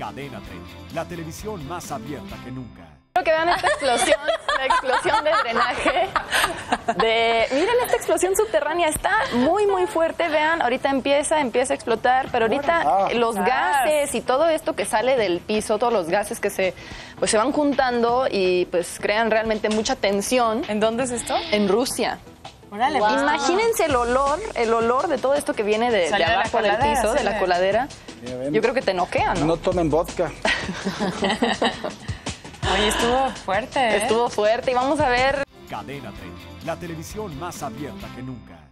Cadena 30, la televisión más abierta que nunca. Quiero que vean esta explosión, la explosión de drenaje. Miren esta explosión subterránea, está muy fuerte, vean, ahorita empieza a explotar, pero ahorita los gases y todo esto que sale del piso, todos los gases que se van juntando y pues crean realmente mucha tensión. ¿En dónde es esto? En Rusia. Órale, wow. Imagínense el olor de todo esto que viene de abajo del piso, de la coladera. Yo creo que te noquea, ¿no? No tomen vodka. Oye, estuvo fuerte, ¿eh? Estuvo fuerte y vamos a ver. Cadena 30, la televisión más abierta que nunca.